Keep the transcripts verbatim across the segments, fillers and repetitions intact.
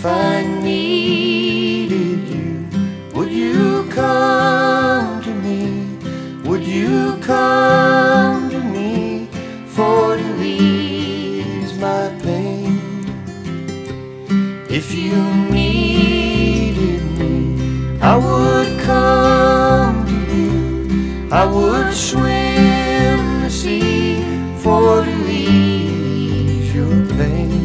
If I needed you, would you come to me? Would you come to me for to ease my pain? If you needed me, I would come to you. I would swim the sea for to ease your pain.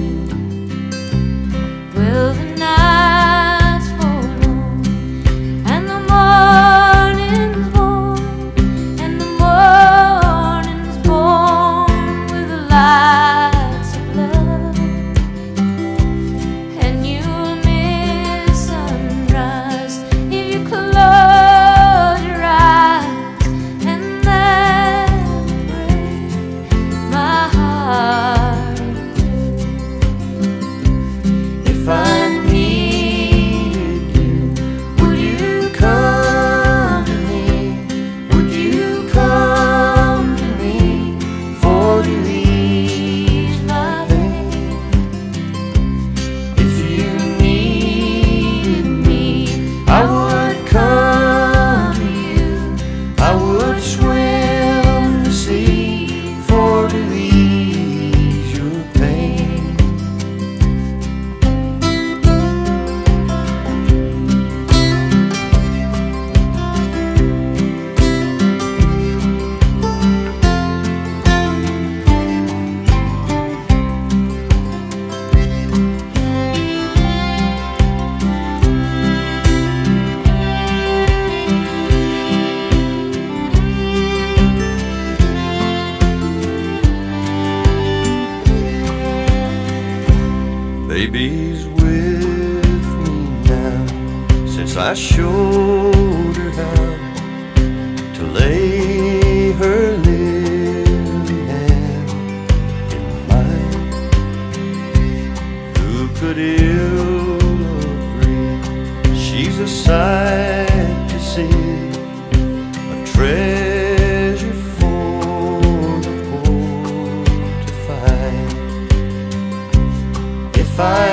Well, the nights fall long and the morning's born, and the morning's born with the lights of love, and you'll miss sunrise if you close your eyes, and that will break my heart in two. If I needed you, would you come to me? Would you come to me for to ease my pain? If you needed me, I would come to you. I would swim the sea for to ease your pain. Baby's with me now, since I showed her how to lay her lily hand in mine. Who could ill agree she's a sight to see, a treasure for the poor to find? If I